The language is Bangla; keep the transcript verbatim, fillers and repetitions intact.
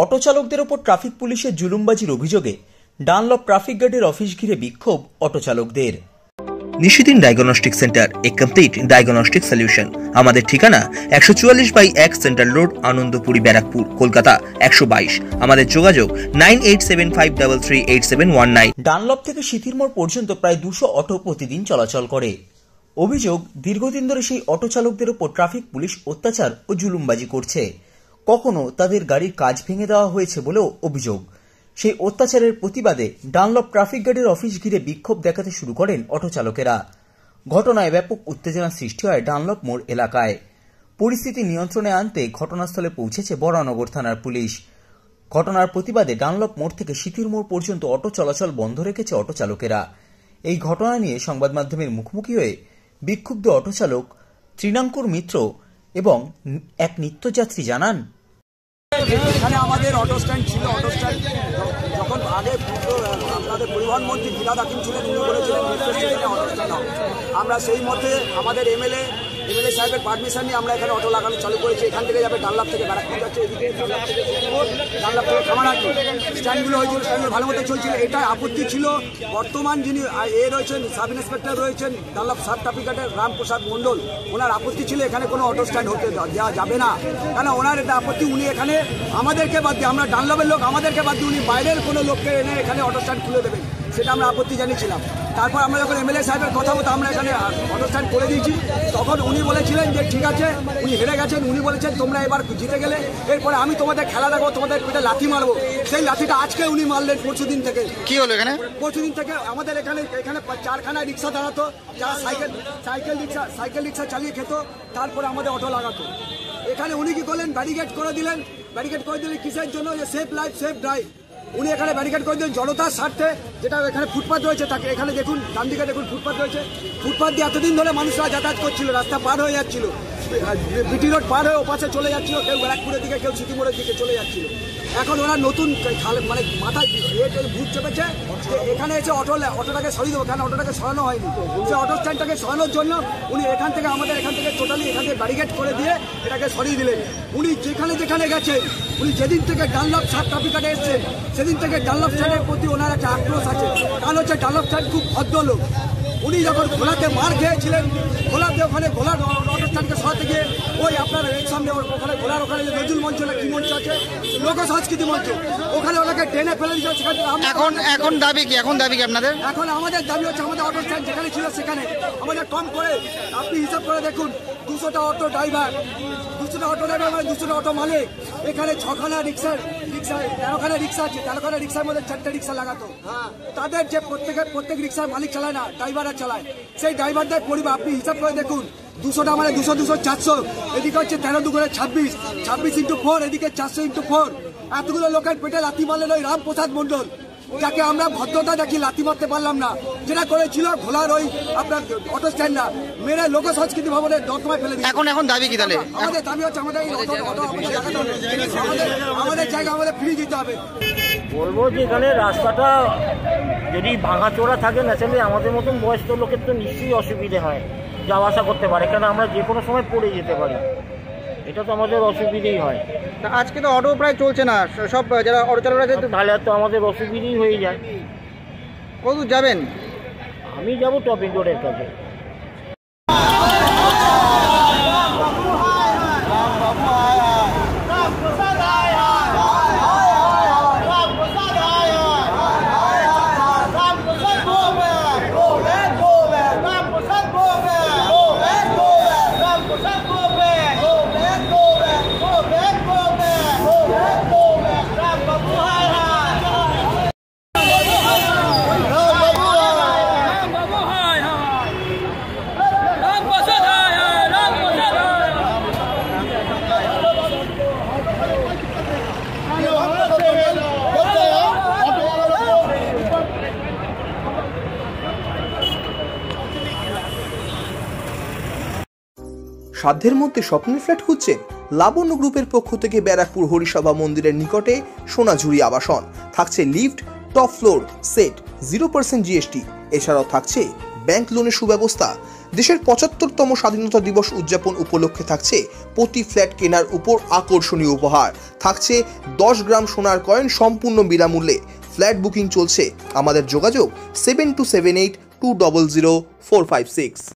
অটো চালকদের ওপর ট্রাফিক পুলিশের জুলুমবাজির অভিযোগে ডানলপ ট্রাফিক গার্ডের অফিস ঘিরে বিক্ষোভ অটো চালকদের। Nishidin diagnostic centre, a complete diagnostic solution. আমাদের ঠিকানা একশো চুয়াল্লিশ বাই এক সেন্ট্রাল রোড, আনন্দপুরি, ব্যারাকপুর, কলকাতা একশো বাইশ। আমাদের যোগাযোগ nine eight seven five three three eight seven one nine. Dunlop থেকে সিথিরমোড় পর্যন্ত প্রায় দুশো অটো প্রতিদিন চলাচল করে। অভিযোগ, দীর্ঘদিন ধরে সেই অটো চালকদের ওপর ট্রাফিক পুলিশ অত্যাচার ও জুলুমবাজি করছে। কখনো তাদের গাড়ির কাজ ভেঙে দেওয়া হয়েছে বলেও অভিযোগ। সেই অত্যাচারের প্রতিবাদে ডানলপ ট্রাফিক গার্ডের অফিস ঘিরে বিক্ষোভ দেখাতে শুরু করেন অটো চালকেরা। ঘটনায় ব্যাপক উত্তেজনা সৃষ্টি হয় ডানলপ মোড় এলাকায়। পরিস্থিতি নিয়ন্ত্রণে আনতে ঘটনাস্থলে পৌঁছেছে বরানগর থানার পুলিশ। ঘটনার প্রতিবাদে ডানলপ মোড় থেকে সিথিরমোড় পর্যন্ত অটো চলাচল বন্ধ রেখেছে অটো চালকেরা। এই ঘটনা নিয়ে সংবাদ মাধ্যমের মুখোমুখি হয়ে বিক্ষুব্ধ অটো চালক ত্রিনাঙ্কুর মিত্র এবং এক নিত্যযাত্রী জানান, এখানে আমাদের অটো স্ট্যান্ড ছিল। অটো স্ট্যান্ড যখন আগে আপনাদের পরিবহন মন্ত্রী ফিরাদ হাকিম ছিলেন, উনি বলেছিলেন অটো স্ট্যান্ড হবে। আমরা সেই মতে আমাদের এমএলএ এমএলএ সাহেবের পারমিশন নিয়ে আমরা এখানে অটো লাগানো চালু করেছি। এখান থেকে যাবে ডানলপ থেকে ব্যারাকপুর যাচ্ছে, এদিকে ডানলপ থেকে ডানলপ থেকে কামারহাটি স্ট্যান্ডগুলো হয়েছিল, স্ট্যান্ডগুলো ভালো মতো চলছিল। এটা আপত্তি ছিল। বর্তমান যিনি এ রয়েছেন, সাব ইন্সপেক্টর রয়েছেন ডানলপ সাব ট্রাফিক গার্ডের রামপ্রসাদ মণ্ডল, ওনার আপত্তি ছিল এখানে কোনো অটো স্ট্যান্ড হতে দেওয়া যাবে না। কেন ওনার এটা আপত্তি, উনি এখানে আমাদেরকে বাদ দিয়ে, আমরা ডানলপের লোক, আমাদেরকে বাদ দিয়ে উনি বাইরের কোনো লোককে এনে এখানে অটো স্ট্যান্ড খুলে দেবেন, সেটা আমরা আপত্তি জানিয়েছিলাম। তারপর আমরা যখন এমএলএ সাহেবের কথা মতো আমরা এখানে অটো স্ট্যান্ড করে দিয়েছি, তখন উনি বলেছিলেন যে ঠিক আছে, উনি হেরে গেছেন। উনি বলেছেন তোমরা এবার জিতে গেলে এরপরে আমি তোমাদের খেলা দেখবো, তোমাদের পেটে লাথি মারবো। সেই লাথিটা আজকে উনি মারলেন। পরশু দিন থেকে কি হলো এখানে? পরশু দিন থেকে আমাদের এখানে এখানে চারখানা রিক্সা দাঁড়াতো, যারা সাইকেল সাইকেল রিক্সা সাইকেল রিক্সা চালিয়ে খেত, তারপরে আমাদের অটো লাগাতো। এখানে উনি কি করলেন, ব্যারিকেড করে দিলেন। ব্যারিকেড করে দিলেন কিসের জন্য? যে সেফ লাইফ সেফ ড্রাইভ। উনি এখানে ব্যারিকেড করে দিলেন জনতার স্বার্থে। যেটা এখানে ফুটপাথ রয়েছে, তাকে এখানে দেখুন, ডান দিকে দেখুন ফুটপাথ রয়েছে। ফুটপাথ দিয়ে এতদিন ধরে মানুষরা যাতায়াত করছিল, রাস্তা পার হয়ে যাচ্ছিল, বিটি রোড পার হয়ে ওপাশে চলে যাচ্ছিল, কেউ ব্যারাকপুরের দিকে, কেউ সিটিমোড়ের দিকে চলে যাচ্ছিল। এখন ওরা নতুন মানে মাথায় ভূত চেপেছে যে এখানে এসে অটো অটোটাকে সরিয়ে দেবো। কেন অটোটাকে সরানো হয়নি? সে অটো স্ট্যান্ডটাকে সরানোর জন্য উনি এখান থেকে আমাদের এখান থেকে টোটালি এখান থেকে ব্যারিকেড করে দিয়ে এটাকে সরিয়ে দিলেন। উনি যেখানে যেখানে গেছেন, উনি যেদিন থেকে ডানলপ সাব ট্রাফিক গার্ডে এসছেন, সেদিন থেকে ডানলপ স্ট্যান্ডের প্রতি ওনার একটা আক্রোশ আছে। কারণ হচ্ছে ডানলপ স্ট্যান্ড খুব ভদ্রলোক। উনি যখন ঘোলাতে মার খেয়েছিলেন, ঘোলাতে ওখানে ঘোলার অটো স্ট্যান্ডকে সরাতে গিয়ে ওই আপনার এর সামনে ওখানে ঘোলার ওখানে যে নজরুল মঞ্চ না কি মঞ্চ আছে, লোক সংস্কৃতি মঞ্চ, ওখানে ওনাকে টেনে ফেলে দিয়েছে। সেখানে এখন এখন দাবি কি? এখন দাবি কি আপনাদের? এখন আমাদের দাবি হচ্ছে আমাদের অটো স্ট্যান্ড যেখানে ছিল সেখানে আমাদের কম করে, আপনি হিসাব করে দেখুন, দুশোটা অটো ড্রাইভার, দুশোটা অটো ড্রাইভার মানে দুশোটা অটো মালিক। এখানে ছখানা রিক্সার রিক্সা তেরোখানা রিক্সা আছে, তেরোখানা রিক্সার মধ্যে চারটে রিক্সা লাগাতো। তাদের যে প্রত্যেকের প্রত্যেক রিক্সার মালিক চালায় না, ড্রাইভাররা চালায়। সেই ড্রাইভারদের পরিবার আপনি হিসাব করে দেখুন, দুশোটা মানে দুশো দুশো চারশো, এদিকে হচ্ছে তেরো দুগুণে ছাব্বিশ, ছাব্বিশ ইন্টু ফোর, এদিকে চারশো ইন্টু ফোর। এতগুলো লোকের পেটে লাথি মারলেন ওই রামপ্রসাদ মণ্ডল, যাকে আমরা ভদ্রতা দেখি লাথি মারতে পারলাম না। যেটা করেছিল ঘোলার ওই আপনার অটো স্ট্যান্ড না মেরে লোক সংস্কৃতি ভবনের দরকার ফেলে দিই। এখন এখন দাবি কি তাহলে? আমাদের দাবি হচ্ছে আমাদের আমাদের জায়গা আমাদের ফিরিয়ে দিতে হবে। বলবো যে এখানে রাস্তাটা যদি ভাঙাচোরা থাকে, ন্যাচারালি আমাদের মতন বয়স্ক লোকের তো নিশ্চয়ই অসুবিধে হয়, যাওয়া আসা করতে পারে, কারণ আমরা যে কোনো সময় পড়ে যেতে পারি, এটা তো আমাদের অসুবিধেই হয়। আজকে তো অটো প্রায় চলছে না, সব যারা অটো চালকরা আছে তাহলে তো আমাদের অসুবিধেই হয়ে যায়। কত দূর যাবেন? আমি যাবো টপিক রোডের কাছে। সাধ্যের মধ্যে স্বপ্নের ফ্ল্যাট খুঁজছেন? লাবণ্য গ্রুপের পক্ষ থেকে ব্যারাকপুর হরিসভা মন্দিরের নিকটে সোনাঝুরি আবাসন। থাকছে lift, top floor, set, zero percent GST. এছাড়াও থাকছে ব্যাংক লোনের সুব্যবস্থা। দেশের পঁচাত্তরতম স্বাধীনতা দিবস উদযাপন উপলক্ষে থাকছে প্রতি ফ্ল্যাট কেনার উপর আকর্ষণীয় উপহার, থাকছে দশ গ্রাম সোনার কয়েন সম্পূর্ণ বিনামূল্যে। ফ্ল্যাট বুকিং চলছে। আমাদের যোগাযোগ seven two seven eight two double zero four five six.